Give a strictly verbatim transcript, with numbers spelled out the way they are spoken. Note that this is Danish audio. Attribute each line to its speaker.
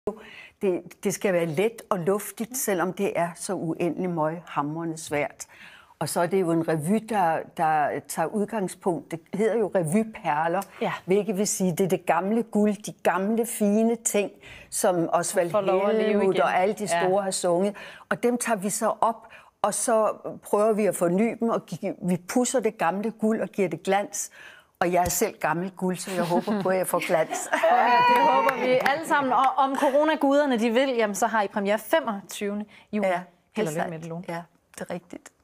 Speaker 1: Det, det skal være let og luftigt, selvom det er så uendelig møghamrende svært. Og så er det jo en revy, der, der tager udgangspunkt. Det hedder jo revyperler, ja. Hvilket vil sige, det er det gamle guld, de gamle fine ting, som Osvald Helmuth og alle de store ja. Har sunget. Og dem tager vi så op, og så prøver vi at forny dem, og vi pusser det gamle guld og giver det glans. Og jeg er selv gammel guld, så jeg håber på, at jeg får glans.
Speaker 2: Okay, det håber vi alle sammen. Og om coronaguderne de vil, jamen, så har I premiere femogtyvende juni.
Speaker 1: Ja,
Speaker 2: Held og lykke med det, Lone.
Speaker 1: Ja, det er rigtigt.